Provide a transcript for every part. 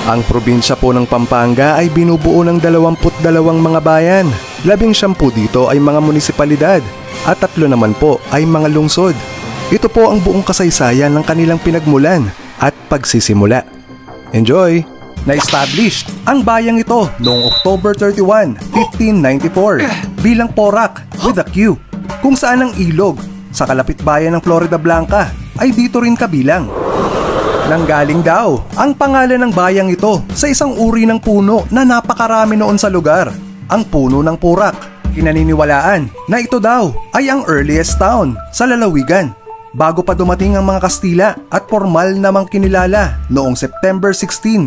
Ang probinsya po ng Pampanga ay binubuo ng 22 mga bayan. 19 dito ay mga munisipalidad at 3 naman po ay mga lungsod. Ito po ang buong kasaysayan ng kanilang pinagmulan at pagsisimula. Enjoy! Na-establish ang bayang ito noong October 31, 1594 bilang Porac with a Q, kung saan ang ilog sa kalapit bayan ng Florida Blanca ay dito rin kabilang. Nanggaling daw ang pangalan ng bayang ito sa isang uri ng puno na napakarami noon sa lugar, ang puno ng Porac. Kinaniniwalaan na ito daw ay ang earliest town sa lalawigan bago pa dumating ang mga Kastila at formal namang kinilala noong September 16,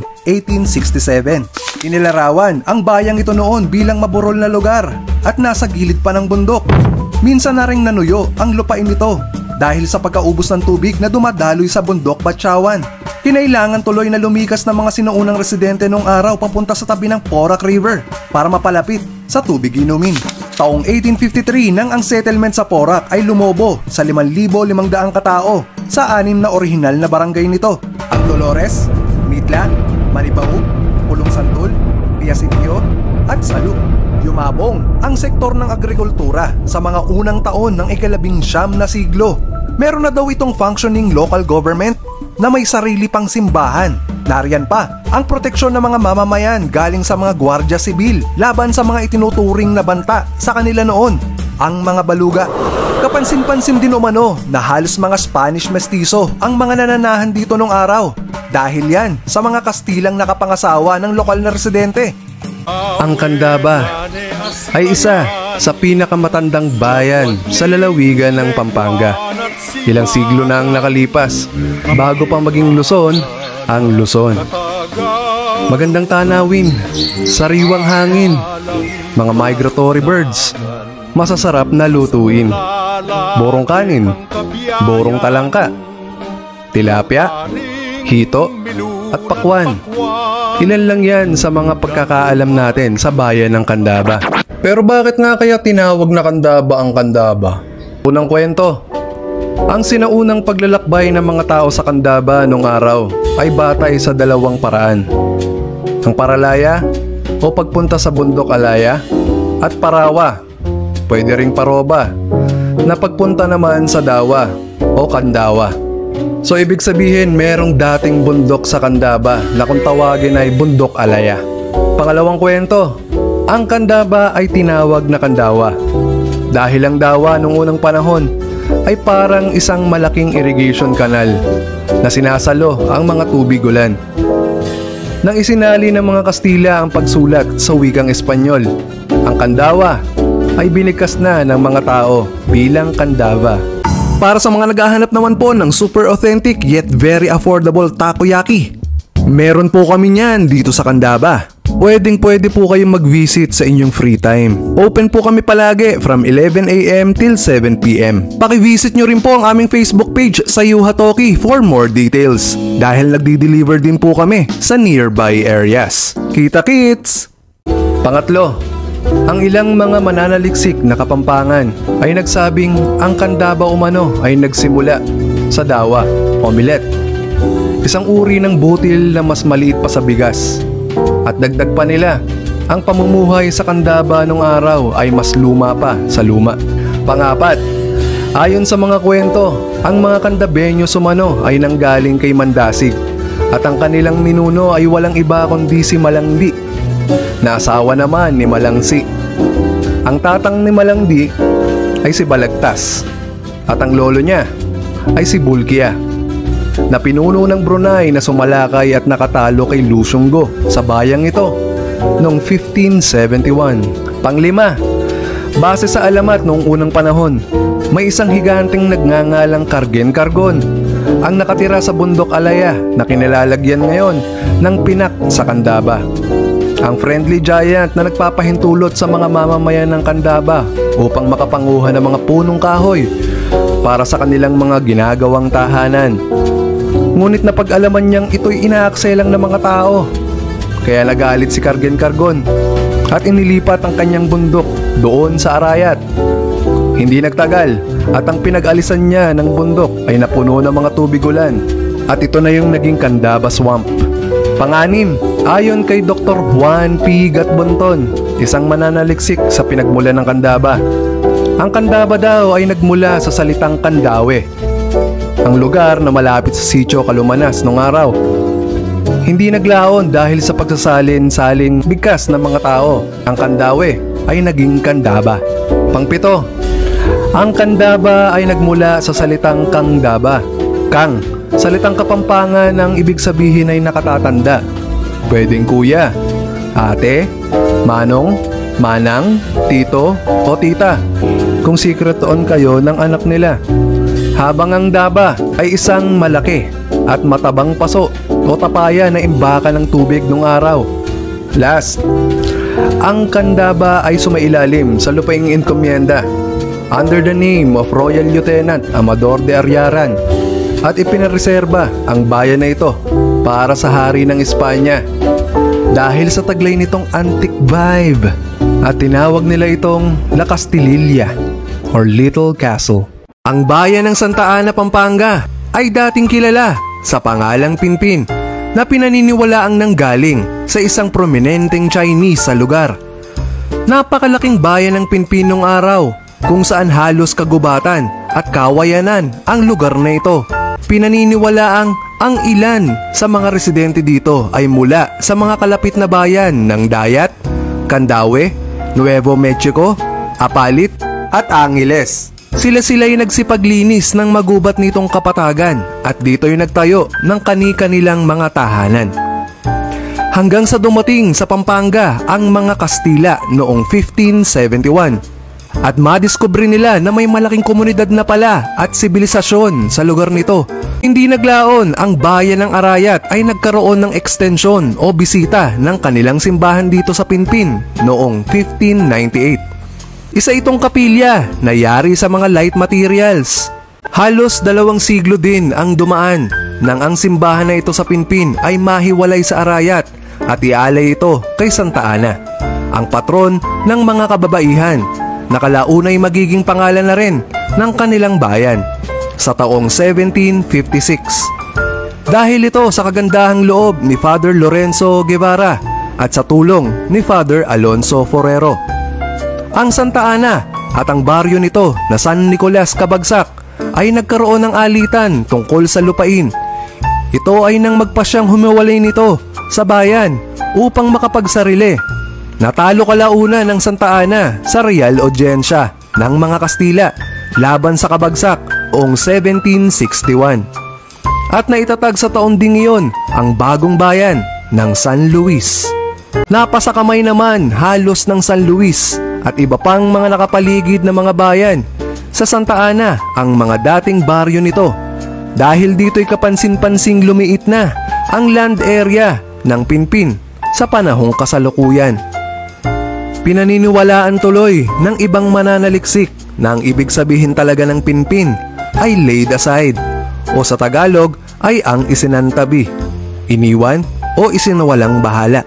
1867. Inilarawan ang bayang ito noon bilang maburol na lugar at nasa gilid pa ng bundok. Minsan na ring nanuyo ang lupain nito dahil sa pagkaubos ng tubig na dumadaloy sa bundok Batchawan. Kinailangan tuloy na lumikas ng mga sinuunang residente noong araw papunta sa tabi ng Porac River para mapalapit sa tubig inumin. Taong 1853 nang ang settlement sa Porac ay lumobo sa 5,500 katao sa 6 na orihinal na barangay nito: ang Dolores, Mitla, Manibaug, Pulong Santol, Piasipio at Salu. Yumabong ang sektor ng agrikultura sa mga unang taon ng ika-19 na siglo. Meron na daw itong functioning local government na may sarili pang simbahan. Nariyan pa ang proteksyon ng mga mamamayan galing sa mga gwardya sibil laban sa mga itinuturing na banta sa kanila noon, ang mga baluga. Kapansin-pansin din umano na halos mga Spanish mestizo ang mga nananahan dito nung araw dahil yan sa mga Kastilang nakapangasawa ng lokal na residente. Ang Candaba ay isa sa pinakamatandang bayan sa lalawigan ng Pampanga. Ilang siglo na ang nakalipas bago pa maging Luzon ang Luzon. Magandang tanawin, sariwang hangin, mga migratory birds, masasarap na lutuin, borong kanin, borong talangka, tilapia, hito at pakwan. Ilan lang yan sa mga pagkakaalam natin sa bayan ng Candaba. Pero bakit nga kaya tinawag na Candaba ang Candaba? Unang kwento, ang sinaunang paglalakbay ng mga tao sa Candaba noong araw ay batay sa 2 paraan. Ang paralaya o pagpunta sa bundok alaya at parawa, pwede ring paroba, na pagpunta naman sa dawa o kandawa. So ibig sabihin merong dating bundok sa Candaba na kung tawagin ay bundok alaya. Pangalawang kwento, ang Candaba ay tinawag na Candawa dahil ang dawa noong unang panahon ay parang isang malaking irrigation canal na sinasalo ang mga tubig ulan. Nang isinali ng mga Kastila ang pagsulat sa wikang Espanyol, ang Candawa ay binigkas na ng mga tao bilang Candaba. Para sa mga naghahanap naman po ng super authentic yet very affordable takoyaki, meron po kami niyan dito sa Candaba. Pwede po kayong mag-visit sa inyong free time. Open po kami palagi from 11 AM till 7 PM. Paki-visit nyo rin po ang aming Facebook page sa Yuha Toki for more details dahil nagdi-deliver din po kami sa nearby areas. Kita-kits! Pangatlo, ang ilang mga mananaliksik na Kapampangan ay nagsabing ang Candaba umano ay nagsimula sa dawa o millet, isang uri ng butil na mas maliit pa sa bigas. At dagdag pa nila, ang pamumuhay sa Candaba nung araw ay mas luma pa sa luma. Pangapat, ayon sa mga kwento, ang mga Candabeños umano ay nanggaling kay Mandasig at ang kanilang ninuno ay walang iba kundi si Malangdi, na asawa naman ni Malangsi. Ang tatang ni Malangdi ay si Balagtas at ang lolo niya ay si Bulkia, na pinuno ng Brunei na sumalakay at nakatalo kay Lusunggo sa bayang ito noong 1571. Panglima, base sa alamat noong unang panahon, may isang higanteng nagngangalang Kargen-Kargon ang nakatira sa bundok alaya na kinilalagyan ngayon ng Pinak sa Candaba. Ang friendly giant na nagpapahintulot sa mga mamamayan ng Candaba upang makapanguha ng mga punong kahoy para sa kanilang mga ginagawang tahanan. Ngunit napag-alaman niyang ito'y inaakse lang ng mga tao, kaya nagalit si Kargen-Kargon at inilipat ang kanyang bundok doon sa Arayat. Hindi nagtagal at ang pinag-alisan niya ng bundok ay napuno ng mga tubig ulan at ito na yung naging Candaba Swamp. Panganim, Ayon kay Dr. Juan P. Gatbonton, isang mananaliksik sa pinagmulan ng Candaba, ang Candaba daw ay nagmula sa salitang Candawe, ang lugar na malapit sa Sitio Calumanas noong araw. Hindi naglaon dahil sa pagsasalin-saling bigkas ng mga tao. Ang Candawe ay naging Candaba. Pangpito, ang Candaba ay nagmula sa salitang Kangdaba. Kang, salitang Kapampangan ang ibig sabihin ay nakatatanda. Pwedeng kuya, ate, manong, manang, tito o tita kung secretoon kayo ng anak nila. Habang ang daba ay isang malaki at matabang paso o tapaya na imbaka ng tubig nung araw. Last, ang Candaba ay sumailalim sa lupaing enkomienda under the name of Royal Lieutenant Amador de Arriaran at ipinareserba ang bayan na ito para sa hari ng Espanya dahil sa taglay nitong antique vibe at tinawag nila itong La Castilla or Little Castle. Ang bayan ng Santa Ana, Pampanga ay dating kilala sa pangalang Pinpin na pinaniniwalaang nanggaling sa isang prominenteng Chinese sa lugar. Napakalaking bayan ng Pinpin nung araw kung saan halos kagubatan at kawayanan ang lugar na ito. Pinaniniwalaang ang ilan sa mga residente dito ay mula sa mga kalapit na bayan ng Dayat, Candawe, Nuevo Mexico, Apalit at Angeles. Sila-sila'y nagsipaglinis ng magubat nitong kapatagan at dito'y nagtayo ng kani-kanilang mga tahanan. Hanggang sa dumating sa Pampanga ang mga Kastila noong 1571 at madiskubre nila na may malaking komunidad na pala at sibilisasyon sa lugar nito. Hindi naglaon ang bayan ng Arayat ay nagkaroon ng ekstensyon o bisita ng kanilang simbahan dito sa Pinpin noong 1598. Isa itong kapilya na yari sa mga light materials. Halos 2 siglo din ang dumaan nang ang simbahan na ito sa Pinpin ay mahiwalay sa Arayat at ialay ito kay Santa Ana, ang patron ng mga kababaihan na kalaunay magiging pangalan na rin ng kanilang bayan sa taong 1756. Dahil ito sa kagandahang loob ni Father Lorenzo Guevara at sa tulong ni Father Alonso Forero. Ang Santa Ana at ang baryo nito na San Nicolas Cabagsac ay nagkaroon ng alitan tungkol sa lupain. Ito ay nang magpasyang humiwalay nito sa bayan upang makapagsarili. Natalo kalauna ng Santa Ana sa Real Audiencia ng mga Kastila laban sa Cabagsac noong 1761. At naitatag sa taon ding iyon ang bagong bayan ng San Luis. Napasakamay naman halos ng San Luis at iba pang mga nakapaligid na mga bayan sa Santa Ana ang mga dating baryo nito dahil dito'y kapansin-pansing lumiit na ang land area ng Pinpin sa panahong kasalukuyan. Pinaniniwalaan tuloy ng ibang mananaliksik na ang ibig sabihin talaga ng Pinpin ay laid aside o sa Tagalog ay ang isinantabi, iniwan o isinawalang bahala.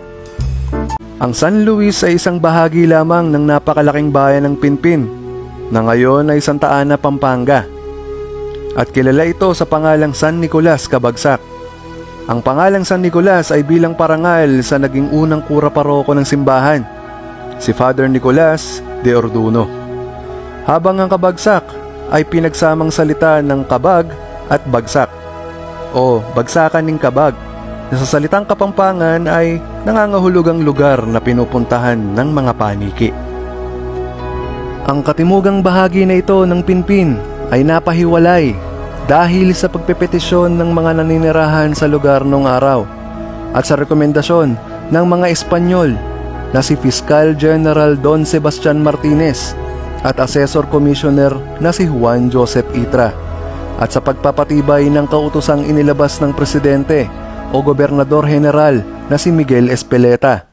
Ang San Luis ay isang bahagi lamang ng napakalaking bayan ng Pinpin na ngayon ay Santa Ana, Pampanga. At kilala ito sa pangalang San Nicolas Cabagsac. Ang pangalang San Nicolas ay bilang parangal sa naging unang kura paroko ng simbahan, si Father Nicolas de Orduno. Habang ang Cabagsac ay pinagsamang salita ng kabag at bagsak o bagsakan ng kabag na sa salitang Kapampangan ay nangangahulugang lugar na pinupuntahan ng mga paniki. Ang katimugang bahagi na ito ng Pinpin ay napahiwalay dahil sa pagpepetisyon ng mga naninirahan sa lugar noong araw at sa rekomendasyon ng mga Espanyol na si Fiscal General Don Sebastian Martinez at Assessor Commissioner na si Juan Joseph Itra at sa pagpapatibay ng kautosang inilabas ng Presidente o Gobernador General na si Miguel Espeleta.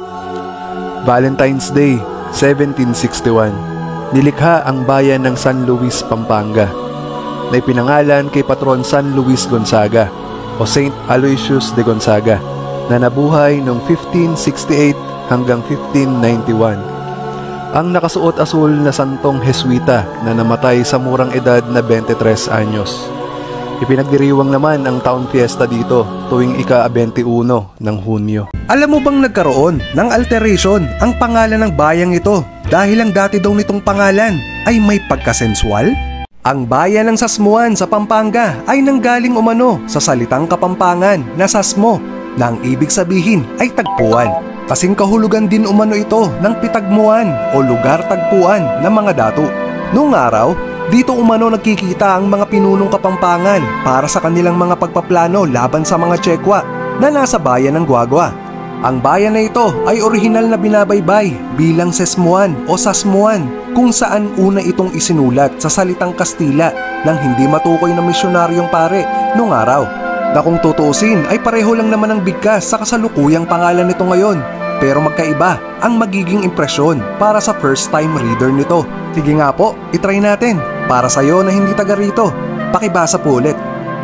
Valentine's Day, 1761, nilikha ang bayan ng San Luis, Pampanga na ipinangalan kay Patron San Luis Gonzaga o Saint Aloysius de Gonzaga na nabuhay noong 1568 hanggang 1591. Ang nakasuot asul na santong Jesuita na namatay sa murang edad na 23 anyos. Ipinagdiriwang naman ang taon fiesta dito tuwing ika-21 ng Hunyo. Alam mo bang nagkaroon ng alteration ang pangalan ng bayang ito dahil ang dati daw nitong pangalan ay may pagkasensual? Ang bayan ng Sasmuan sa Pampanga ay nanggaling umano sa salitang Kapampangan na Sasmo na ang ibig sabihin ay tagpuan. Kasing kahulugan din umano ito ng pitagmuan o lugar tagpuan ng mga datu. Noong araw, dito umano nagkikita ang mga pinunong Kapampangan para sa kanilang mga pagpaplano laban sa mga Tsekwa na nasa bayan ng Guagua. Ang bayan na ito ay orihinal na binabaybay bilang Sesmuan o Sasmuan kung saan una itong isinulat sa salitang Kastila ng hindi matukoy na misyonaryong pare noong araw. Na kung tutuusin ay pareho lang naman ang bigkas sa kasalukuyang pangalan nito ngayon, pero magkaiba ang magiging impresyon para sa first time reader nito. Sige nga po, itry natin. Para sa'yo na hindi taga rito, pakibasa po ulit.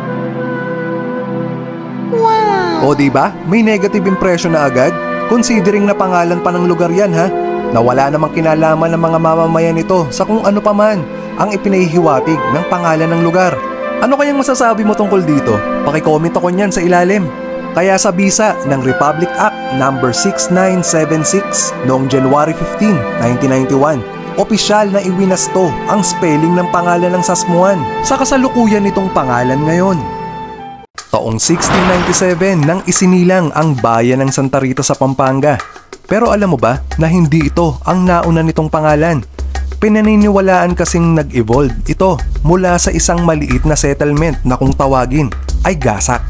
Wow! O diba, may negative impression na agad? Considering na pangalan pa ng lugar yan ha, na wala namang kinalaman ng mga mamamayan nito sa kung ano pa man ang ipinahihiwatig ng pangalan ng lugar. Ano kayang masasabi mo tungkol dito? Pakicomment ako niyan sa ilalim. Kaya sa bisa ng Republic Act No. 6976 noong January 15, 1991, opisyal na iwinasto ang spelling ng pangalan ng Sasmuan sa kasalukuyan nitong pangalan ngayon. Taong 1697 nang isinilang ang bayan ng Santa Rita sa Pampanga. Pero alam mo ba na hindi ito ang nauna nitong pangalan? Pinaniniwalaan kasing nag-evolve ito mula sa isang maliit na settlement na kung tawagin ay Gasak.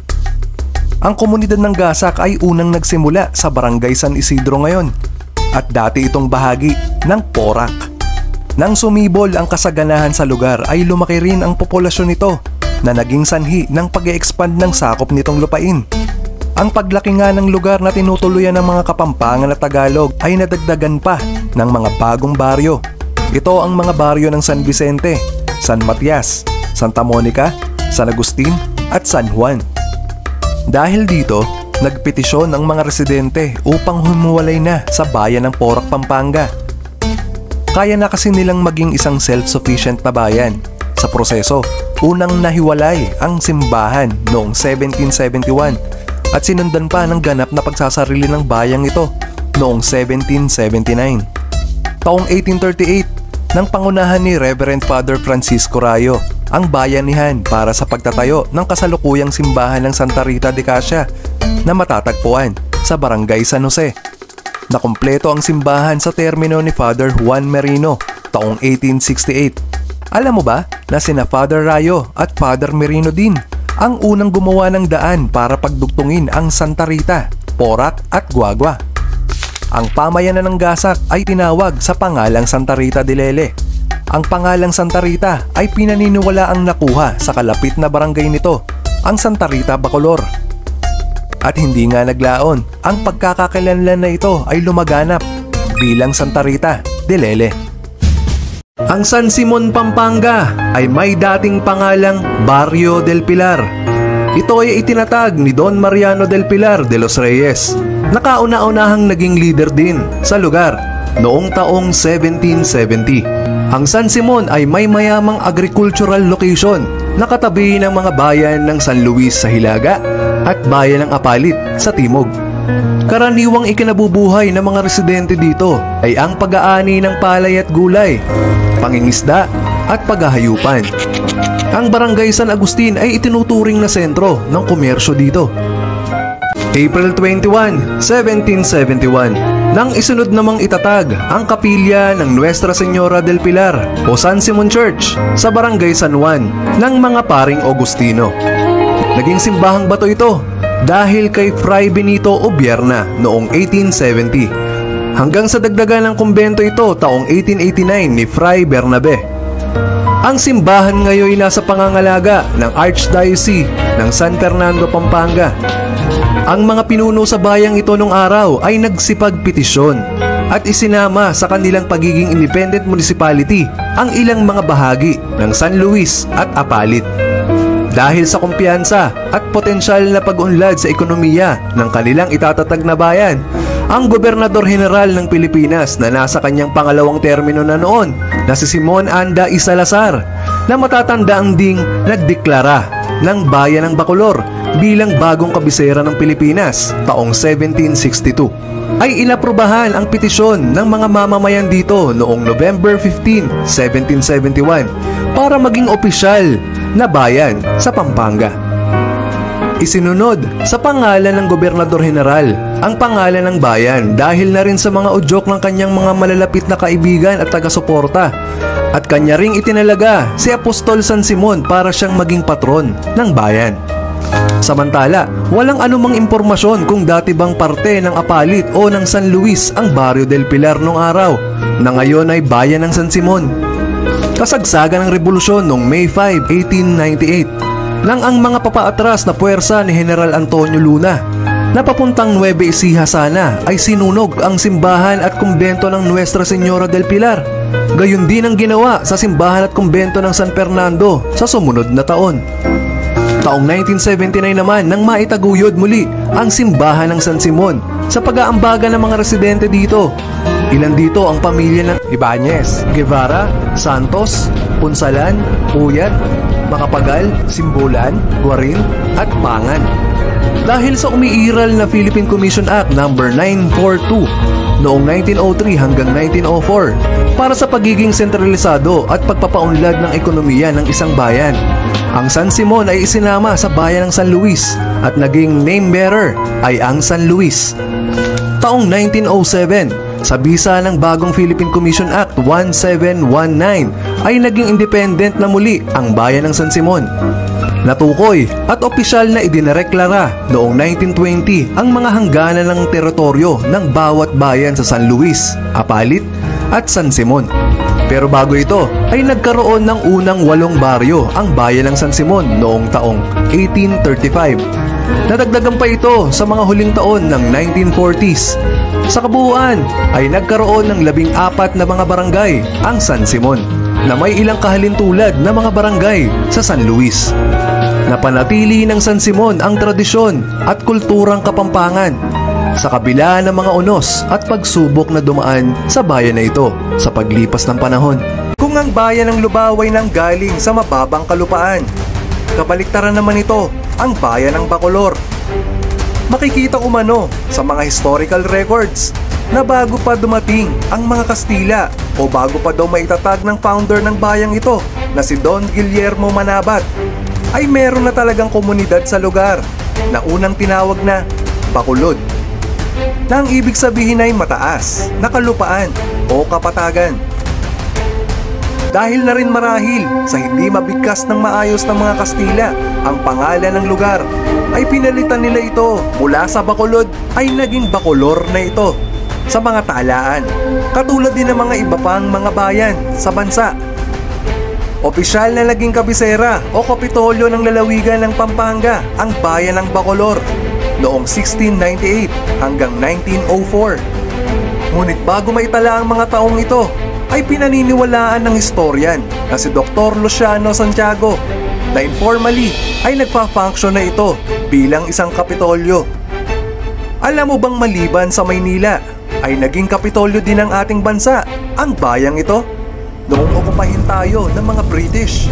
Ang komunidad ng Gasak ay unang nagsimula sa Barangay San Isidro ngayon at dati itong bahagi ng Porac. Nang sumibol ang kasaganahan sa lugar ay lumaki rin ang populasyon nito na naging sanhi ng pag-e-expand ng sakop nitong lupain. Ang paglaki nga ng lugar na tinutuluyan ng mga Kapampangan at Tagalog ay nadagdagan pa ng mga bagong baryo. Ito ang mga baryo ng San Vicente, San Matias, Santa Monica, San Agustin at San Juan. Dahil dito, nagpetisyon ang mga residente upang humuwalay na sa bayan ng Porac, Pampanga. Kaya na kasi nilang maging isang self-sufficient na bayan. Sa proseso, unang nahiwalay ang simbahan noong 1771 at sinundan pa ng ganap na pagsasarili ng bayang ito noong 1779. Taong 1838, nang pangunahan ni Reverend Father Francisco Rayo ang bayanihan para sa pagtatayo ng kasalukuyang simbahan ng Santa Rita de Casia na matatagpuan sa Barangay San Jose. Nakumpleto ang simbahan sa termino ni Father Juan Merino taong 1868. Alam mo ba na sina Father Rayo at Father Merino din ang unang gumawa ng daan para pagdugtungin ang Santa Rita, Porac at Guagua. Ang pamayanan ng Gasak ay tinawag sa pangalang Santa Rita de Lele. Ang pangalang Santa Rita ay pinaniniwalaang nakuha sa kalapit na barangay nito, ang Santa Rita, Bacolor. At hindi nga naglaon, ang pagkakakilanlan na ito ay lumaganap bilang Santa Rita de Lele. Ang San Simon, Pampanga ay may dating pangalang Barrio del Pilar. Ito ay itinatag ni Don Mariano del Pilar de los Reyes. Nakauna-unahang naging leader din sa lugar noong taong 1770. Ang San Simon ay may mayamang agricultural location na katabi ng mga bayan ng San Luis sa Hilaga at bayan ng Apalit sa Timog. Karaniwang ikinabubuhay ng mga residente dito ay ang pag-aani ng palay at gulay, pangingisda at paghahayupan. Ang Barangay San Agustin ay itinuturing na sentro ng komersyo dito. April 21, 1771, nang isunod namang itatag ang kapilya ng Nuestra Señora del Pilar o San Simon Church sa Barangay San Juan ng mga paring Augustino. Naging simbahang bato ito dahil kay Fray Benito Obierna noong 1870 hanggang sa dagdagan ng kumbento ito taong 1889 ni Fray Bernabe. Ang simbahan ngayon ay nasa pangangalaga ng Archdiocese ng San Fernando, Pampanga. Ang mga pinuno sa bayang ito nung araw ay nagsipagpetisyon at isinama sa kanilang pagiging independent municipality ang ilang mga bahagi ng San Luis at Apalit. Dahil sa kumpiyansa at potensyal na pag-unlad sa ekonomiya ng kanilang itatatag na bayan, ang Gobernador General ng Pilipinas na nasa kanyang pangalawang termino na noon na si Simon Anda y Salazar na matatandaang ding nagdeklara ng bayan ng Bacolor bilang bagong kabisera ng Pilipinas taong 1762. Ay inaprubahan ang petisyon ng mga mamamayan dito noong November 15, 1771 para maging opisyal na bayan sa Pampanga. Isinunod sa pangalan ng Gobernador General ang pangalan ng bayan dahil na rin sa mga udyok ng kanyang mga malalapit na kaibigan at taga-suporta, at kanya ring itinalaga si Apostol San Simon para siyang maging patron ng bayan. Samantala, walang anumang impormasyon kung dati bang parte ng Apalit o ng San Luis ang Barrio del Pilar noong araw na ngayon ay bayan ng San Simon. Kasagsagan ng revolusyon noong May 5, 1898 lang ang mga papaatras na puwersa ni General Antonio Luna na papuntang Nueva Ecija sana ay sinunog ang simbahan at kumbento ng Nuestra Señora del Pilar. Gayon din ang ginawa sa simbahan at kumbento ng San Fernando sa sumunod na taon. Taong 1979 naman nang maitaguyod muli ang simbahan ng San Simon sa pag-aambaga ng mga residente dito. Ilan dito ang pamilya ng Ibanez, Guevara, Santos, Punsalan, Puyat, Macapagal, Simbolan, Guarin at Pangan. Dahil sa umiiral na Philippine Commission Act No. 942 noong 1903 hanggang 1904 para sa pagiging sentralisado at pagpapaunlad ng ekonomiya ng isang bayan, ang San Simon ay isinama sa bayan ng San Luis at naging name bearer ay ang San Luis. Taong 1907, sa bisa ng bagong Philippine Commission Act 1719 ay naging independent na muli ang bayan ng San Simon. Natukoy at opisyal na idineklara noong 1920 ang mga hangganan ng teritoryo ng bawat bayan sa San Luis, Apalit at San Simon. Pero bago ito ay nagkaroon ng unang 8 baryo ang bayan ng San Simon noong taong 1835. Nadagdagan pa ito sa mga huling taon ng 1940s. Sa kabuuan ay nagkaroon ng 14 na mga barangay ang San Simon na may ilang kahalintulad na mga barangay sa San Luis. Napanatili ng San Simon ang tradisyon at kulturang Kapampangan sa kabila ng mga unos at pagsubok na dumaan sa bayan na ito sa paglipas ng panahon. Kung ang bayan ng Lubao ay nanggaling sa mababang kalupaan, kabaliktaran naman ito ang bayan ng Bacolor. Makikita umano sa mga historical records na bago pa dumating ang mga Kastila o bago pa daw maitatag ng founder ng bayang ito na si Don Guillermo Manabat, ay meron na talagang komunidad sa lugar na unang tinawag na Bacolod, na ang ibig sabihin ay mataas na kalupaan o kapatagan. Dahil na rin marahil sa hindi mabigkas ng maayos ng mga Kastila ang pangalan ng lugar, ay pinalitan nila ito mula sa Bacolod ay naging Bacolor na ito sa mga talaan, katulad din ng mga iba pang mga bayan sa bansa. Opisyal na naging kabisera o kapitolyo ng lalawigan ng Pampanga ang bayan ng Bacolor noong 1698 hanggang 1904. Ngunit bago maitala ang mga taong ito, ay pinaniniwalaan ng historian na si Dr. Luciano Santiago na informally ay nagpa-function na ito bilang isang kapitolyo. Alam mo bang maliban sa Maynila ay naging kapitolyo din ng ating bansa ang bayang ito noong okupahin tayo ng mga British?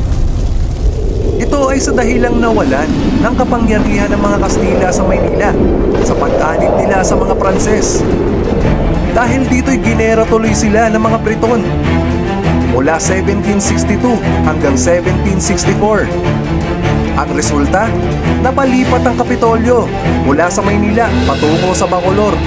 Ito ay sa dahilang nawalan ng kapangyarihan ng mga Kastila sa Maynila sa pag-anib nila sa mga Pranses. Dahil dito'y ginera tuloy sila ng mga Briton mula 1762 hanggang 1764. Ang resulta, napalipat ang Kapitolyo mula sa Maynila patungo sa Bacolor.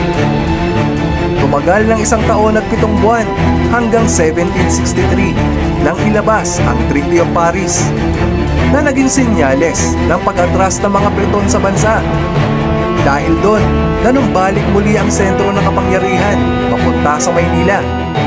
Tumagal ng 1 taon at 7 buwan hanggang 1763 nang ilabas ang Treaty of Paris na naging senyales ng pag-atras ng mga Briton sa bansa. Dahil doon, nanumbalik muli ang sentro ng kapangyarihan papunta sa Maynila.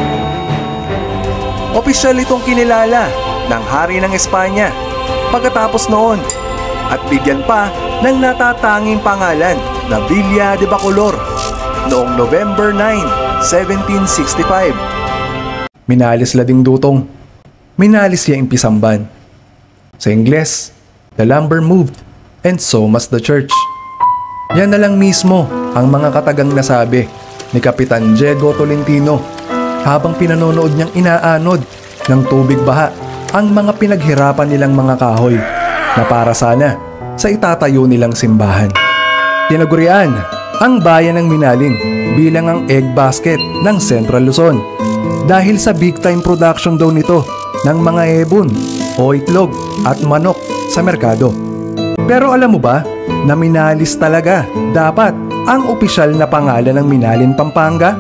Opisyal itong kinilala ng Hari ng Espanya pagkatapos noon at bigyan pa ng natatanging pangalan na Villa de Bacolor noong November 9, 1765. Minalis lading dutong, minalis ya impisamban. Sa Ingles, the lumber moved and so must the church. Yan na lang mismo ang mga katagang nasabi ni Kapitan Diego Tolentino habang pinanonood niyang inaanod ng tubig baha ang mga pinaghirapan nilang mga kahoy na para sana sa itatayo nilang simbahan. Tinagurian ang bayan ng Minalin bilang ang egg basket ng Central Luzon dahil sa big time production daw nito ng mga ebon o itlog at manok sa merkado. Pero alam mo ba na Minalis talaga dapat ang opisyal na pangalan ng Minalin, Pampanga?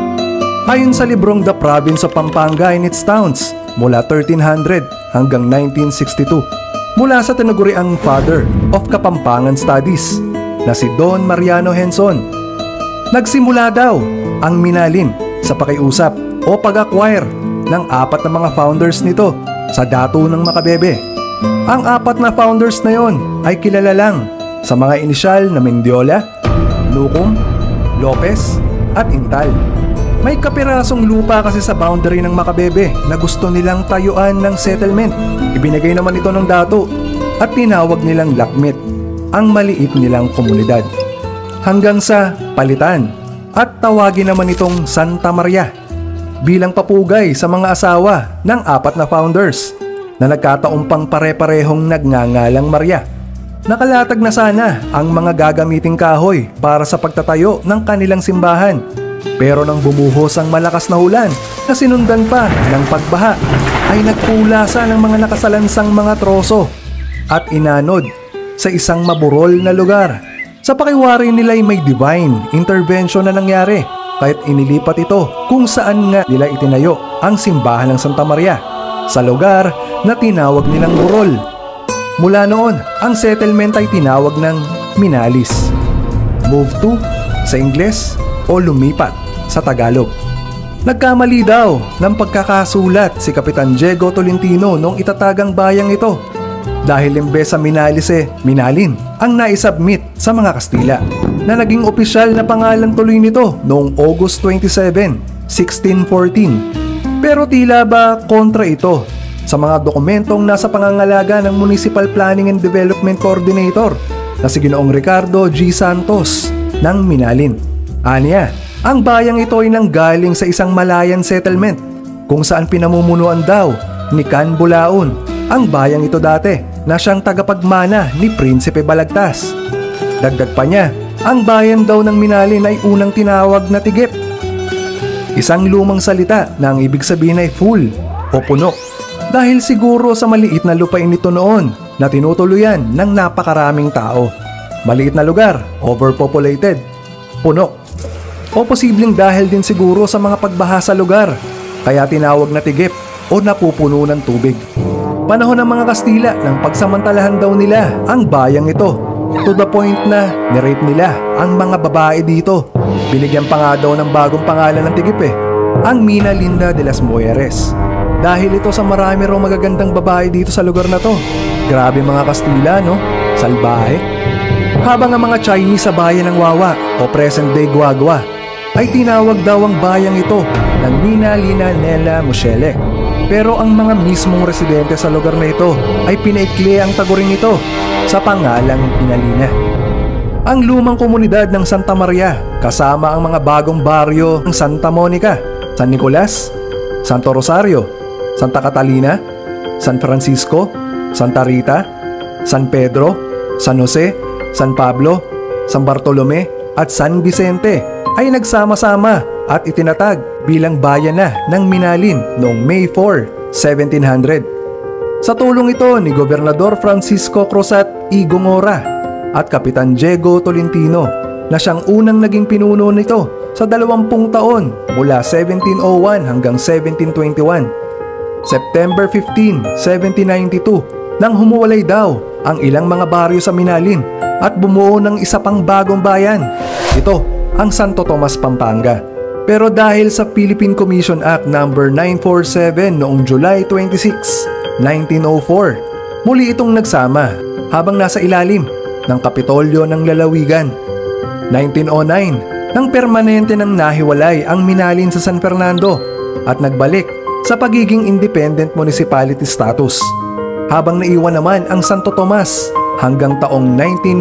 Ayon sa librong The Province of Pampanga and its Towns mula 1300 hanggang 1962, mula sa tinaguriang Father of Kapampangan Studies na si Don Mariano Henson, nagsimula daw ang Minalin sa pakiusap o pag-acquire ng 4 na mga founders nito sa dato ng Makabebe. Ang 4 na founders na yon ay kilala lang sa mga inisyal na Mendiola, Lucum, Lopez at Intal. May kapirasong lupa kasi sa boundary ng Makabebe na gusto nilang tayuan ng settlement. Ibinigay naman ito ng dato at tinawag nilang Lakmit, ang maliit nilang komunidad. Hanggang sa palitan at tawagin naman itong Santa Maria bilang papugay sa mga asawa ng 4 na founders na nagkataong pang pare-parehong nagngangalang Maria. Nakalatag na sana ang mga gagamiting kahoy para sa pagtatayo ng kanilang simbahan. Pero nang bumuhos ang malakas na ulan na sinundan pa ng pagbaha, ay nagpulasa ng mga nakasalansang mga troso at inanod sa isang maburol na lugar. Sa pakiwari nila ay may divine intervention na nangyari kahit inilipat ito kung saan nga nila itinayo ang simbahan ng Santa Maria sa lugar na tinawag nilang Burol. Mula noon, ang settlement ay tinawag ng Minalis. Move to sa Ingles o lumipat sa Tagalog. Nagkamali daw ng pagkakasulat si Kapitan Diego Tolentino noong itatagang bayang ito dahil imbes sa Minalis Minalin ang naisubmit sa mga Kastila na naging opisyal na pangalan tuloy nito noong August 27, 1614. Pero tila ba kontra ito sa mga dokumentong nasa pangangalaga ng Municipal Planning and Development Coordinator na si Ginoong Ricardo G. Santos ng Minalin. Aniya, ang bayang ito ay nanggaling sa isang Malayan settlement kung saan pinamumunuan daw ni Can Bulaon ang bayang ito dati na siyang tagapagmana ni Prinsipe Balagtas. Dagdag pa niya, ang bayan daw ng Minalin ay unang tinawag na Tigip. Isang lumang salita na ang ibig sabihin ay full o puno dahil siguro sa maliit na lupain nito noon na tinutuluyan ng napakaraming tao. Maliit na lugar, overpopulated, puno. O posibleng dahil din siguro sa mga pagbaha sa lugar, kaya tinawag na Tigip o napupuno ng tubig. Panahon ng mga Kastila nang pagsamantalahan daw nila ang bayang ito to the point na nirape nila ang mga babae dito. Binigyan pa nga daw ng bagong pangalan ng Tigip ang Mina Linda de las Mujeres. Dahil ito sa marami raw magagandang babae dito sa lugar na to. Grabe mga Kastila, no? Salbahe. Habang ang mga Chinese sa bayan ng Wawa o present day Guagua ay tinawag daw ang bayang ito ng Mina Lina Nela Mushele. Pero ang mga mismong residente sa lugar na ito ay pinaikli ang taguring ito sa pangalang Pinalina. Ang lumang komunidad ng Santa Maria kasama ang mga bagong baryo ng Santa Monica, San Nicolas, Santo Rosario, Santa Catalina, San Francisco, Santa Rita, San Pedro, San Jose, San Pablo, San Bartolome at San Vicente ay nagsama-sama at itinatag bilang bayan na ng Minalin noong May 4, 1700. Sa tulong ito ni Gobernador Francisco Cruzat y Gongora at Kapitan Diego Tolentino na siyang unang naging pinuno nito sa 20 taon mula 1701 hanggang 1721. September 15, 1792 nang humuwalay daw ang ilang mga baryo sa Minalin at bumuo ng isa pang bagong bayan. Ito ang Santo Tomas, Pampanga. Pero dahil sa Philippine Commission Act No. 947 noong July 26, 1904, muli itong nagsama habang nasa ilalim ng Kapitolyo ng Lalawigan. 1909, nang permanente nang nahiwalay ang Minalin sa San Fernando at nagbalik sa pagiging independent municipality status, habang naiwan naman ang Santo Tomas hanggang taong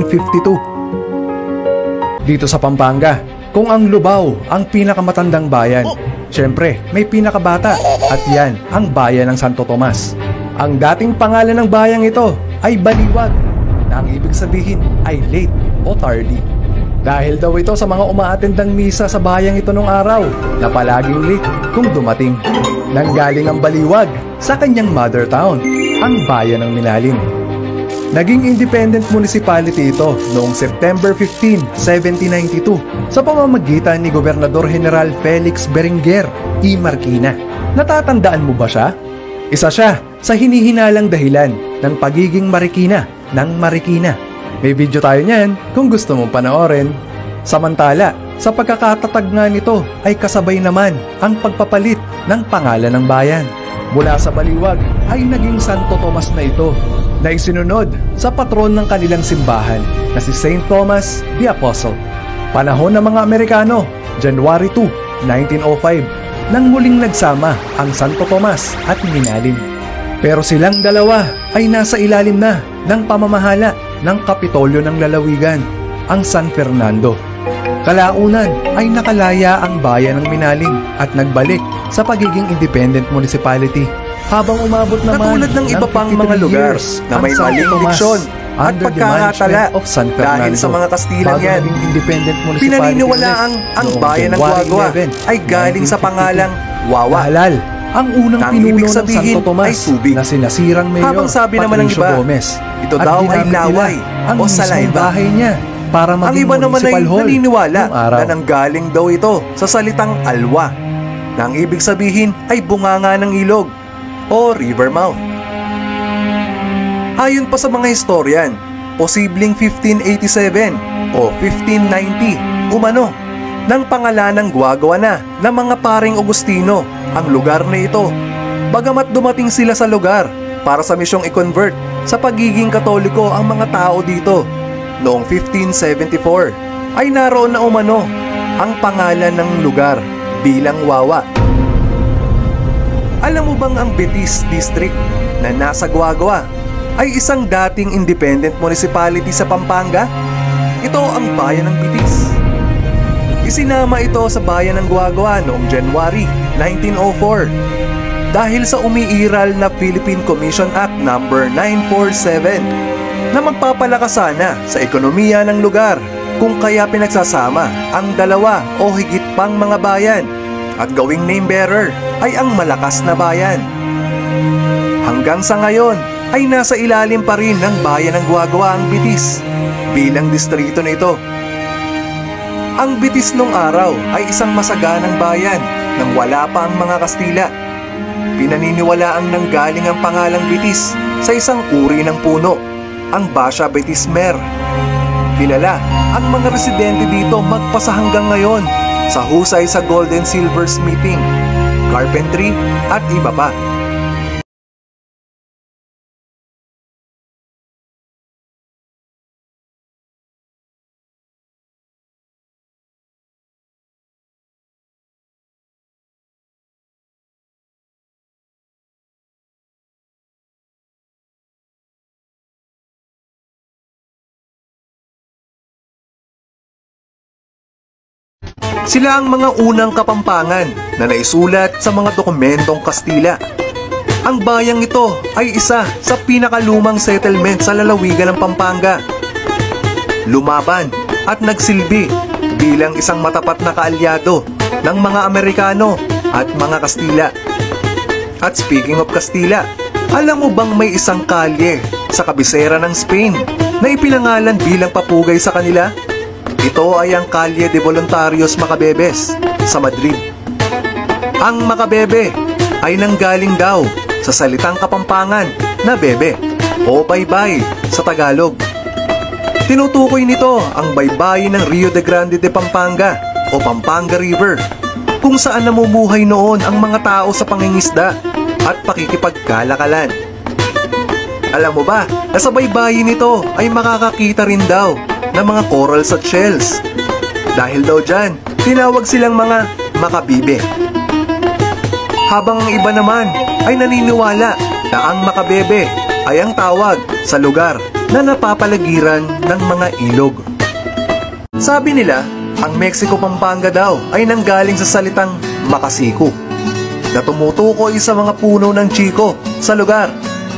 1952. Dito sa Pampanga, kung ang Lubao ang pinakamatandang bayan, syempre may pinakabata at yan ang bayan ng Santo Tomas. Ang dating pangalan ng bayang ito ay Baliwag, na ang ibig sabihin ay late o tardy. Dahil daw ito sa mga umaatendang misa sa bayang ito nung araw na palaging late kung dumating. Nanggaling ang Baliwag sa kanyang mother town, ang bayan ng Minaling. Naging independent municipality ito noong September 15, 1792 sa pamamagitan ni Gobernador General Felix Berenguer y Marquina. Natatandaan mo ba siya? Isa siya sa hinihinalang dahilan ng pagiging Marikina ng Marikina. May video tayo niyan kung gusto mong panoorin. Samantala, sa pagkakatatag nga nito ay kasabay naman ang pagpapalit ng pangalan ng bayan. Mula sa Baliwag ay naging Santo Tomas na ito, na isinunod sa patron ng kanilang simbahan na si Saint Thomas the Apostle. Panahon ng mga Amerikano, January 2, 1905, nang muling nagsama ang Santo Tomas at Minaling. Pero silang dalawa ay nasa ilalim na ng pamamahala ng Kapitolyo ng Lalawigan, ang San Fernando. Kalaunan ay nakalaya ang bayan ng Minaling at nagbalik sa pagiging independent municipality. Habang umabot naman katulad ng iba pang mga lugar na may maling diksyon at pagkakatala dahil sa mga Kastilang yan, pinaniniwalaang ang bayan ng Guagua ay galing sa pangalang Wawa. Halal ang unang pinuno ng Santo Tomas ay tubig. Na sinasirang mayor Habang sabi naman ng Patricio iba, Gomez, ito daw ay laway ang o salayba. bahay niya para Ang maging iba naman ay municipal hall naniniwala nung araw. na nanggaling daw ito sa salitang alwa, na ang ibig sabihin ay bunganga ng ilog o river mouth. Ayon pa sa mga historian, posibleng 1587 o 1590 umano ng pangalan ng Guagua na ng mga paring Agustino ang lugar na ito, bagamat dumating sila sa lugar para sa misyong i-convert sa pagiging Katoliko ang mga tao dito. Noong 1574 ay naroon na umano ang pangalan ng lugar bilang Wawa. Alam mo bang ang Betis District na nasa Guagua ay isang dating independent municipality sa Pampanga? Ito ang bayan ng Betis. Isinama ito sa bayan ng Guagua noong January 1904 dahil sa umiiral na Philippine Commission Act No. 947 na magpapalakas sana sa ekonomiya ng lugar, kung kaya pinagsasama ang dalawa o higit pang mga bayan at gawing name bearer ay ang malakas na bayan. Hanggang sa ngayon ay nasa ilalim pa rin ng bayan ng Guagua ang Betis bilang distrito nito. Ang Betis nung araw ay isang masaganang bayan nang wala pa ang mga Kastila. Pinaniniwalaang nanggaling ang pangalang Betis sa isang uri ng puno, ang Basia Betismer. Kilala ang mga residente dito magpasa hanggang ngayon sa husay sa gold and silver smithing, carpentry at iba pa. Sila ang mga unang Kapampangan na naisulat sa mga dokumentong Kastila. Ang bayang ito ay isa sa pinakalumang settlement sa lalawigan ng Pampanga. Lumaban at nagsilbi bilang isang matapat na kaalyado ng mga Amerikano at mga Kastila. At speaking of Kastila, alam mo bang may isang kalye sa kabisera ng Spain na ipinangalan bilang papugay sa kanila? Ito ay ang Calle de Voluntarios Macabebes sa Madrid. Ang Macabebe ay nanggaling daw sa salitang Kapampangan na bebe o baybay sa Tagalog. Tinutukoy nito ang baybayin ng Rio de Grande de Pampanga o Pampanga River, kung saan namumuhay noon ang mga tao sa pangingisda at pakikipagkalakalan. Alam mo ba na sa baybayin nito ay makakakita rin daw ng mga corals at shells. Dahil daw dyan, tinawag silang mga Makabibe. Habang ang iba naman ay naniniwala na ang Makabebe ay ang tawag sa lugar na napapalagiran ng mga ilog. Sabi nila, ang Mexico Pampanga daw ay nanggaling sa salitang Makasiko, na tumutukoy sa mga puno ng chiko sa lugar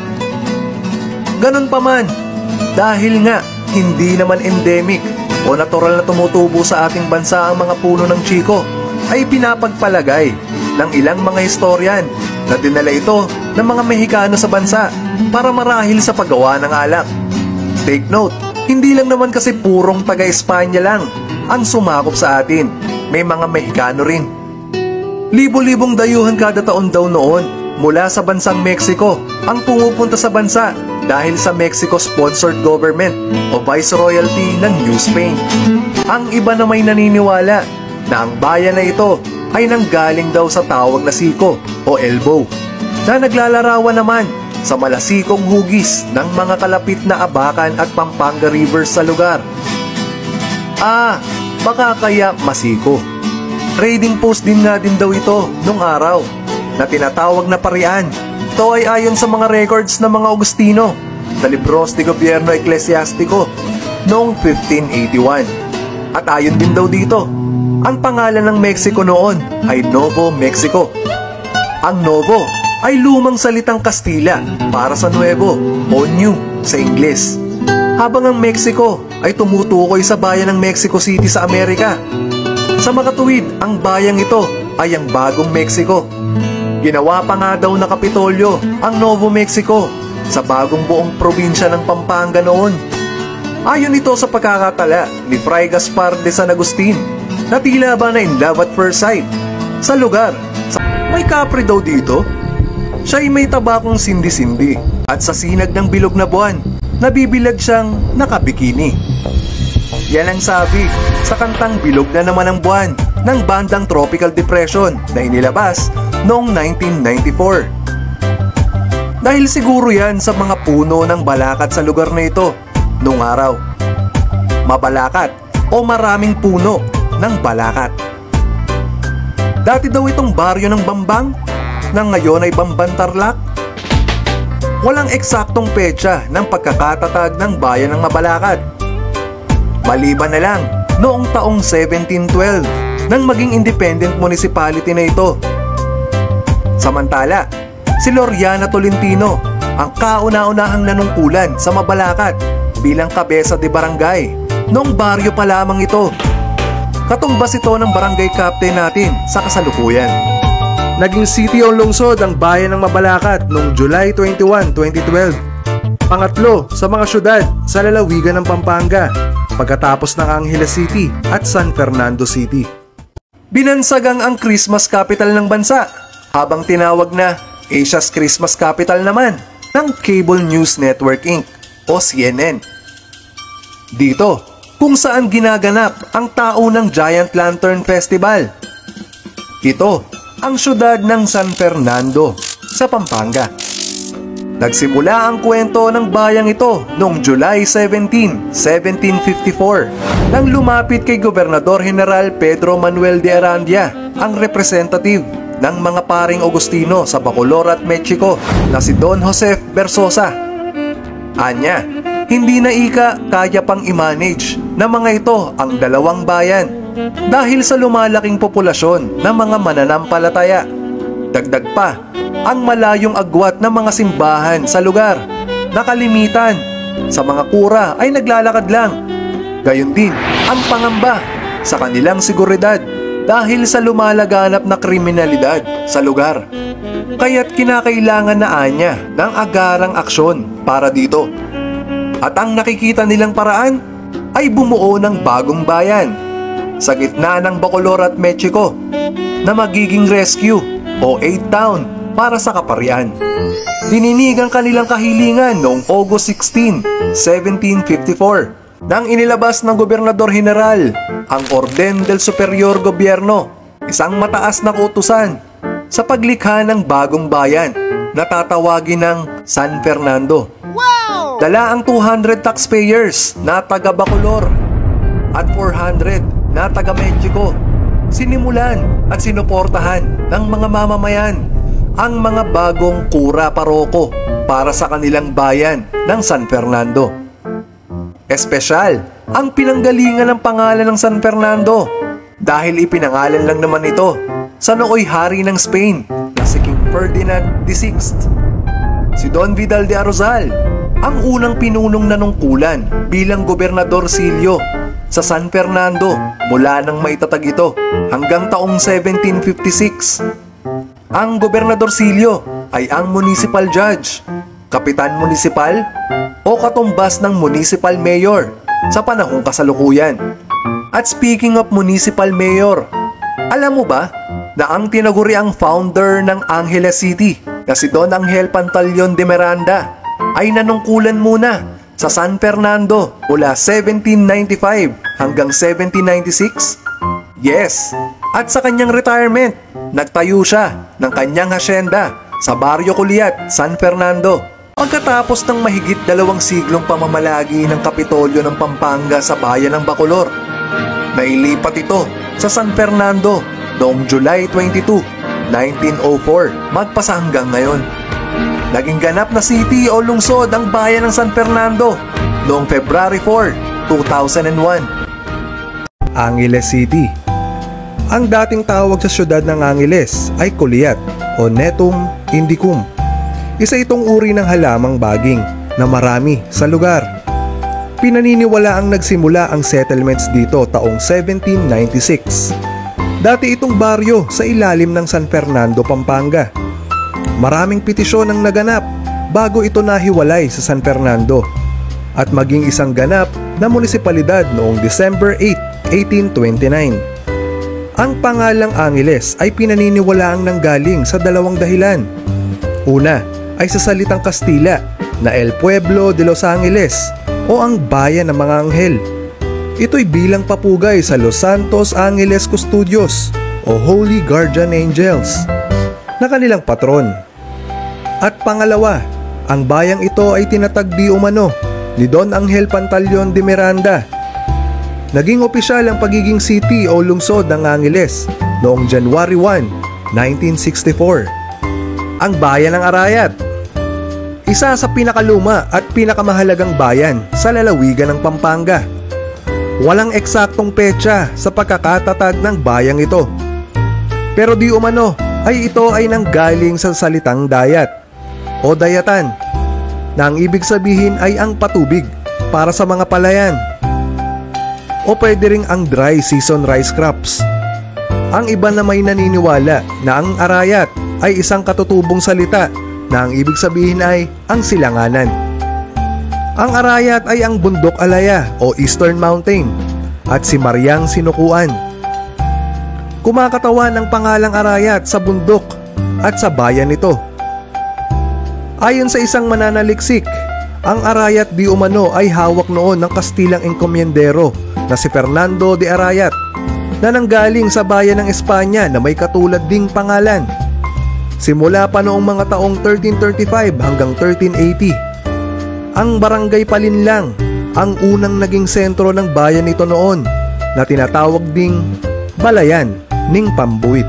Ganon pa man, dahil nga hindi naman endemic o natural na tumutubo sa ating bansa ang mga puno ng chiko, ay pinapagpalagay ng ilang mga historian na dinala ito ng mga Mexicano sa bansa para marahil sa paggawa ng alak. Take note, hindi lang naman kasi purong taga-Espanya lang ang sumakop sa atin. May mga Mexicano rin. Libo-libong dayuhan kada taon daw noon mula sa bansang Mexico ang pumupunta sa bansa dahil sa Mexico-sponsored government o viceroyalty ng New Spain. Ang iba na may naniniwala na ang bayan na ito ay nanggaling daw sa tawag na siko o elbow na naglalarawan naman sa malasikong hugis ng mga kalapit na Abacan at Pampanga rivers sa lugar. Baka kaya masiko. Trading post din nga din daw ito nung araw na tinatawag na parian. Ito ay ayon sa mga records ng mga Augustino sa Libros de Gobierno Eclesiastico noong 1581. At ayon din daw dito, ang pangalan ng Mexico noon ay Novo Mexico. Ang Novo ay lumang salitang Kastila para sa Nuevo o New sa Ingles. Habang ang Mexico ay tumutukoy sa bayan ng Mexico City sa Amerika. Sa makatuwid, ang bayang ito ay ang Bagong Mexico. Ginawa pa nga daw na Kapitolyo ang Novo Mexico sa bagong buong probinsya ng Pampanga noon. Ayon ito sa pagkakatala ni Fray Gaspar de San Agustin na tila ba na in love at first sight sa lugar. May kapre daw dito. Siya ay may tabakong sindi-sindi at sa sinag ng bilog na buwan, nabibilad siyang nakabikini. Yan ang sabi sa kantang Bilog na Naman ang Buwan ng bandang Tropical Depression na inilabas noong 1994. Dahil siguro yan sa mga puno ng balakat sa lugar na ito noong araw. Mabalakat o maraming puno ng balakat. Dati daw itong baryo ng Bambang na ngayon ay Bamban Tarlac. Walang eksaktong petsa ng pagkakatatag ng bayan ng Mabalakat. Maliban na lang noong taong 1712 nang maging independent municipality na ito. Samantala, si Loriana Tolentino ang kauna-unahang nanungkulan sa Mabalacat bilang kabesa de barangay noong baryo pa lamang ito. Katumbas ito ng barangay captain natin sa kasalukuyan. Naging city o lungsod ang bayan ng Mabalacat noong July 21, 2012. Pangatlo sa mga syudad sa lalawigan ng Pampanga pagkatapos ng Angeles City at San Fernando City. Binansagang ang Christmas capital ng bansa habang tinawag na Asia's Christmas capital naman ng Cable News Network Inc. o CNN. Dito kung saan ginaganap ang taunang Giant Lantern Festival. Ito ang syudad ng San Fernando sa Pampanga. Nagsimula ang kwento ng bayang ito noong July 17, 1754 nang lumapit kay Gobernador General Pedro Manuel de Arandia, ang representative ng mga paring Augustino sa Bacolod at Mexico na si Don Joseph Versosa. Anya, hindi na kaya pang i-manage na mga ito ang dalawang bayan dahil sa lumalaking populasyon ng mga mananampalataya. Dagdag pa ang malayong agwat ng mga simbahan sa lugar na kalimitan sa mga kura ay naglalakad lang. Gayon din ang pangamba sa kanilang seguridad dahil sa lumalaganap na kriminalidad sa lugar. Kaya't kinakailangan na anya ng agarang aksyon para dito. At ang nakikita nilang paraan ay bumuo ng bagong bayan sa gitna ng Bacolod at Mexico na magiging rescue o aid town para sa kaparian. Dininig ang kanilang kahilingan noong August 16, 1754 nang inilabas ng Gobernador General ang Orden del Superior Gobierno, isang mataas na kautusan sa paglikha ng bagong bayan na tatawagin ng San Fernando. Dala ang 200 taxpayers na taga Bacolod at 400 na taga Mexico. Sinimulan at sinuportahan ng mga mamamayan ang mga bagong kura paroko para sa kanilang bayan ng San Fernando. Espesyal ang pinanggalingan ng pangalan ng San Fernando dahil ipinangalan lang naman ito sa nooy hari ng Spain na si King Ferdinand VI. Si Don Vidal de Arozal ang unang pinunong nanungkulan bilang Gobernador Silio sa San Fernando mula nang maitatag ito hanggang taong 1756. Ang Gobernador Silio ay ang municipal judge, kapitan municipal o katumbas ng municipal mayor sa panahong kasalukuyan. At speaking of municipal mayor, alam mo ba na ang tinaguriang founder ng Angeles City na si Don Angel Pantaleon de Miranda ay nanungkulan muna sa San Fernando mula 1795 hanggang 1796? Yes, at sa kanyang retirement, nagtayo siya ng kanyang hasyenda sa Barrio Culiat, San Fernando. Pagkatapos ng mahigit 2 siglong pamamalagi ng Kapitolyo ng Pampanga sa bayan ng Bacolor, nailipat ito sa San Fernando noong July 22, 1904, magpasa hanggang ngayon. Naging ganap na city o lungsod ang bayan ng San Fernando noong February 4, 2001. Angeles City. Ang dating tawag sa syudad ng Angeles ay Culiat o Netum indicum. Isa itong uri ng halamang baging na marami sa lugar. Pinaniniwala ang nagsimula ang settlements dito taong 1796. Dati itong baryo sa ilalim ng San Fernando, Pampanga. Maraming petisyon ang naganap bago ito nahiwalay sa San Fernando at maging isang ganap na munisipalidad noong December 8, 1829. Ang pangalang Angeles ay pinaniniwalaang nanggaling sa 2 dahilan. Una ay sa salitang Kastila na El Pueblo de Los Angeles o ang bayan ng mga anghel. Ito'y bilang papugay sa Los Santos Angeles Custodios o Holy Guardian Angels na kanilang patron. At pangalawa, ang bayang ito ay tinatag di umano ni Don Angel Pantaleon de Miranda. Naging opisyal ang pagiging city o lungsod ng Angeles noong January 1, 1964. Ang bayan ng Arayat, isa sa pinakaluma at pinakamahalagang bayan sa lalawigan ng Pampanga. Walang eksaktong petsa sa pagkakatatag ng bayang ito. Pero di umano ay ito ay nanggaling sa salitang dayat o dayatan na ang ibig sabihin ay ang patubig para sa mga palayan o pwede ring ang dry season rice crops. Ang iba na may naniniwala na ang Arayat ay isang katutubong salita na ang ibig sabihin ay ang silanganan. Ang Arayat ay ang Bundok Alaya o Eastern Mountain at si Mariang Sinukuan. Kumakatawan ang pangalang Arayat sa bundok at sa bayan nito. Ayon sa isang mananaliksik, ang Arayat di umano ay hawak noon ng Kastilang enkomyendero na si Fernando de Arayat na nanggaling sa bayan ng Espanya na may katulad ding pangalan. Simula pa noong mga taong 1335 hanggang 1380, ang Barangay Palinlang ang unang naging sentro ng bayan nito noon na tinatawag ding Balayan ning Pambuit.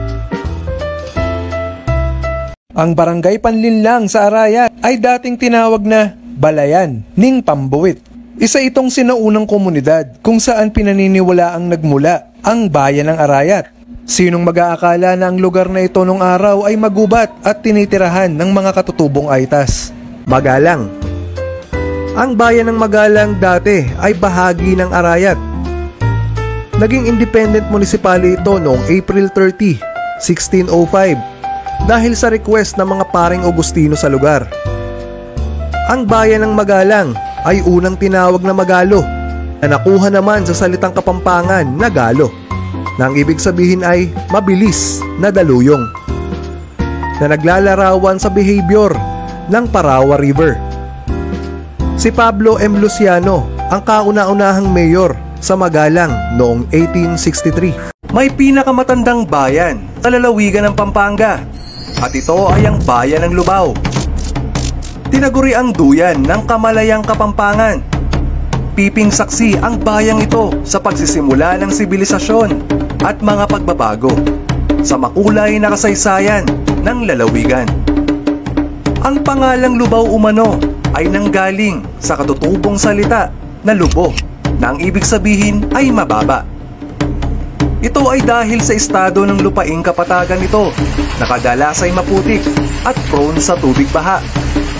Ang Barangay Panlinlang sa Arayat ay dating tinawag na Balayan ning Pambuit. Isa itong sinaunang komunidad kung saan pinaniniwalaang nagmula ang bayan ng Arayat. Sinong mag-aakala na ang lugar na ito nung araw ay magubat at tinitirahan ng mga katutubong Aitas? Magalang. Ang bayan ng Magalang dati ay bahagi ng Arayat. Naging independent municipality ito noong April 30, 1605 dahil sa request ng mga paring Augustino sa lugar. Ang bayan ng Magalang ay unang tinawag na Magalo na nakuha naman sa salitang Kapampangan na Galo na ang ibig sabihin ay mabilis na daluyong na naglalarawan sa behavior ng Parawa River. Si Pablo M. Luciano ang kauna-unahang mayor sa Magalang noong 1863. May pinakamatandang bayan sa lalawigan ng Pampanga at ito ay ang bayan ng Lubao. Tinaguri ang duyan ng Kamalayang Kapampangan. Piping saksi ang bayang ito sa pagsisimula ng sibilisasyon at mga pagbabago sa makulay na kasaysayan ng lalawigan. Ang pangalang Lubao umano ay nanggaling sa katutubong salita na lubo na ang ibig sabihin ay mababa. Ito ay dahil sa estado ng lupaing kapatagan nito na kadalas ay maputik at prone sa tubig baha.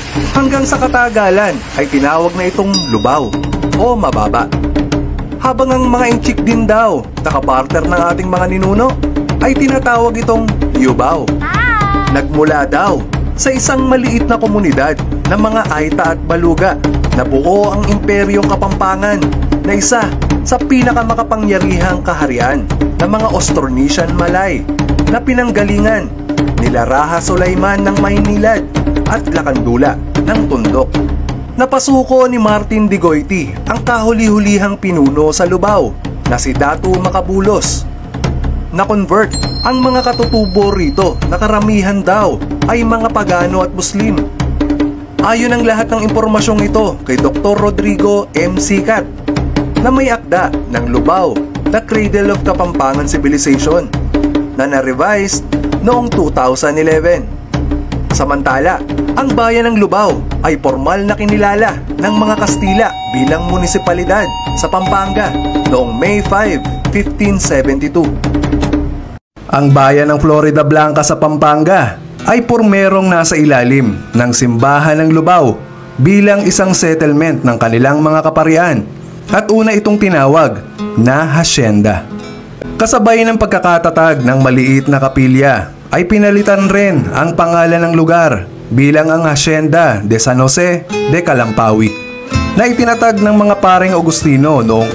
Hanggang sa katagalan ay tinawag na itong Lubao o Mababa. Habang ang mga inchik din daw na kapartner ng ating mga ninuno ay tinatawag itong Yubao. Nagmula daw sa isang maliit na komunidad ng mga Aita at Baluga na buo ang Imperyong Kapampangan na isa sa pinakamakapangyarihang kaharian ng mga Austronesian Malay na pinanggalingan nila Raja Sulaiman ng Maynilad at Lakandula ng Tundok. Napasuko ni Martin de Goiti ang kahuli-hulihang pinuno sa Lubao na si Datu Makabulos. Na-convert ang mga katutubo rito na karamihan daw ay mga Pagano at Muslim. Ayon ang lahat ng impormasyong ito kay Dr. Rodrigo M. Sicat na may akda ng Lubao, The Cradle of Kapampangan Civilization na na-revised noong 2011. Samantala, ang bayan ng Lubao ay formal na kinilala ng mga Kastila bilang munisipalidad sa Pampanga noong May 5, 1572. Ang bayan ng Florida Blanca sa Pampanga ay pormerong nasa ilalim ng simbahan ng Lubao bilang isang settlement ng kanilang mga kaparian at una itong tinawag na hacienda. Kasabay ng pagkakatatag ng maliit na kapilya ay pinalitan rin ang pangalan ng lugar bilang ang Hacienda de San Jose de Calampawi na itinatag ng mga paring Agustino noong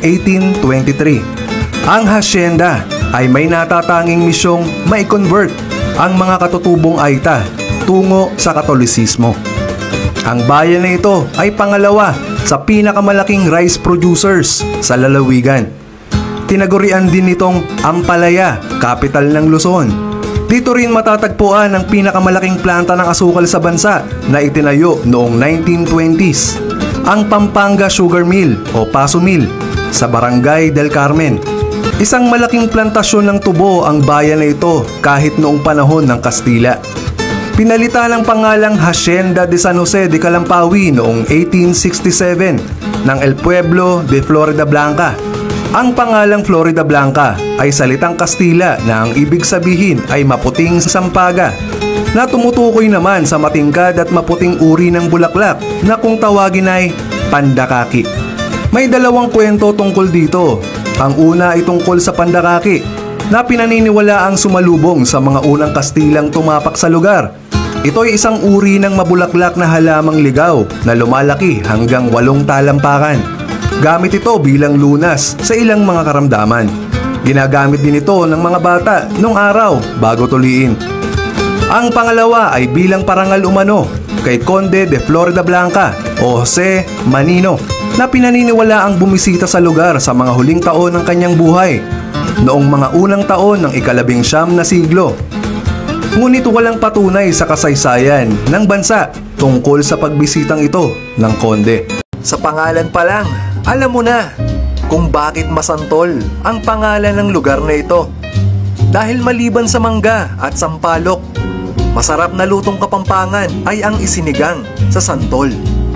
1823. Ang hacienda ay may natatanging misyong mai-convert ang mga katutubong Aita tungo sa Katolisismo. Ang bayan na ito ay pangalawa sa pinakamalaking rice producers sa lalawigan. Tinagurian din itong Ampalaya, capital ng Luzon. Dito rin matatagpuan ang pinakamalaking planta ng asukal sa bansa na itinayo noong 1920s, ang Pampanga Sugar Mill o Paso Mill sa Barangay del Carmen. Isang malaking plantasyon ng tubo ang bayan na ito kahit noong panahon ng Kastila. Pinalitan ang pangalang Hacienda de San Jose de Calampawi noong 1867 ng El Pueblo de Florida Blanca. Ang pangalang Florida Blanca ay salitang Kastila na ang ibig sabihin ay maputing sampaga, na tumutukoy naman sa matingkad at maputing uri ng bulaklak na kung tawagin ay pandakaki. May dalawang kwento tungkol dito. Ang una ay tungkol sa pandakaki na pinaniniwala ang sumalubong sa mga unang Kastilang tumapak sa lugar. Ito ay isang uri ng mabulaklak na halamang ligaw na lumalaki hanggang 8 talampakan. Gamit ito bilang lunas sa ilang mga karamdaman. Ginagamit din ito ng mga bata nung araw bago tuliin. Ang pangalawa ay bilang parangal umano kay Conde de Florida Blanca o Jose Manino na pinaniniwala ang bumisita sa lugar sa mga huling taon ng kanyang buhay noong mga unang taon ng ika-19 na siglo. Ngunit walang patunay sa kasaysayan ng bansa tungkol sa pagbisitang ito ng Conde. Sa pangalan pa lang, alam mo na kung bakit Masantol ang pangalan ng lugar na ito. Dahil maliban sa mangga at sampalok, masarap na lutong Kapampangan ay ang isinigang sa santol.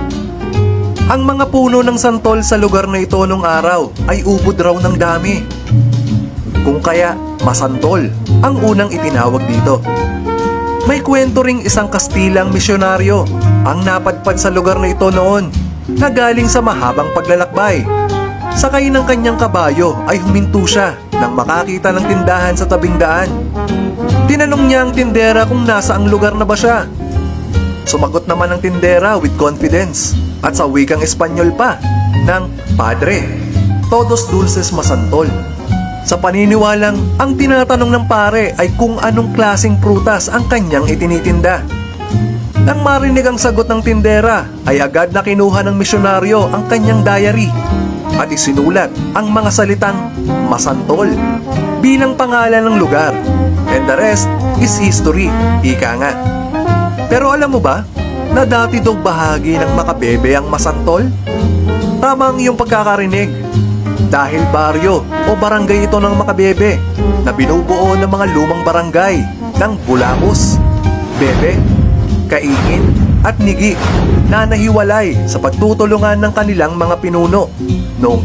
Ang mga puno ng santol sa lugar na ito nung araw ay ubod raw ng dami. Kung kaya Masantol ang unang itinawag dito. May kwento ring isang Kastilang misyonaryo ang napadpad sa lugar na ito noon na galing sa mahabang paglalakbay. Sakay ng kanyang kabayo ay huminto siya nang makakita ng tindahan sa tabing daan. Tinanong niya ang tindera kung nasa ang lugar na ba siya. Sumagot naman ang tindera with confidence at sa wikang Espanyol pa ng Padre, todos dulces Masantol. Sa paniniwalang ang tinatanong ng pare ay kung anong klaseng prutas ang kanyang itinitinda. Nang marinig ang sagot ng tindera ay agad na kinuha ng misyonaryo ang kanyang diary at isinulat ang mga salitang Masantol bilang pangalan ng lugar, and the rest is history, ika nga. Pero alam mo ba na dati daw bahagi ng Makabebe ang Masantol? Tama ang iyong pagkakarinig, dahil baryo o barangay ito ng Makabebe na binubuo ng mga lumang barangay ng Bulacos, Bebe, Kaingin at Nigi na nahiwalay sa pagtutulungan ng kanilang mga pinuno noong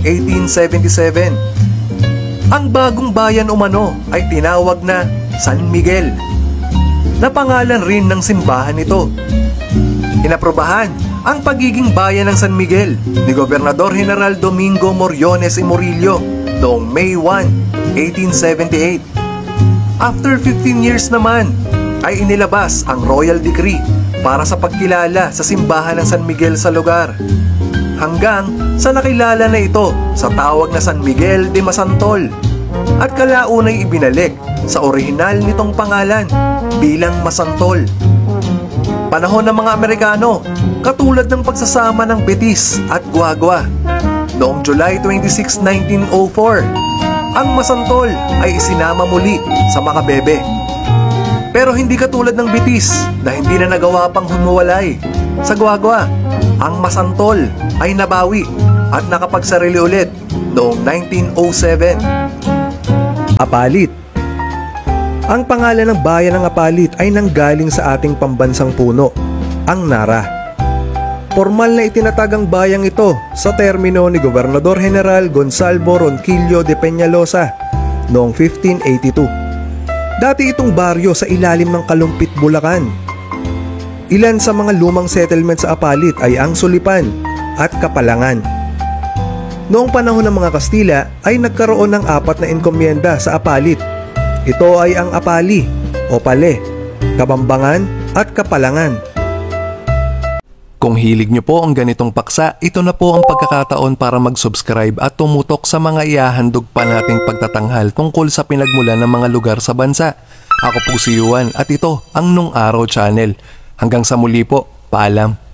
1877. Ang bagong bayan umano ay tinawag na San Miguel, na pangalan rin ng simbahan nito. Inaprobahan ang pagiging bayan ng San Miguel ni Gobernador General Domingo Moriones y Murillo noong May 1, 1878. After 15 years naman, ay inilabas ang Royal Decree para sa pagkilala sa simbahan ng San Miguel sa lugar. Hanggang sa nakilala na ito sa tawag na San Miguel de Masantol at kalaunay ibinalik sa orihinal nitong pangalan bilang Masantol. Panahon ng mga Amerikano, katulad ng pagsasama ng Betis at Guagua. Noong July 26, 1904, ang Masantol ay isinama muli sa Makabebe. Pero hindi katulad ng Betis na hindi na nagawa pang humuwalay. Sa Guagua, ang Masantol ay nabawi at nakapagsarili ulit noong 1907. Apalit. Ang pangalan ng bayan ng Apalit ay nanggaling sa ating pambansang puno, ang Nara. Formal na itinatag ang bayang ito sa termino ni Gobernador General Gonsalvo Ronquillo de Peñalosa noong 1582. Dati itong baryo sa ilalim ng Kalumpit, Bulacan. Ilan sa mga lumang settlement sa Apalit ay ang Sulipan at Kapalangan. Noong panahon ng mga Kastila ay nagkaroon ng 4 na enkomyenda sa Apalit. Ito ay ang Apali, Opale, Kabambangan at Kapalangan. Kung hilig nyo po ang ganitong paksa, ito na po ang pagkakataon para mag-subscribe at tumutok sa mga ihahandog pa nating pagtatanghal tungkol sa pinagmulan ng mga lugar sa bansa. Ako po si Yuan at ito ang Nung Araw Channel. Hanggang sa muli po, paalam.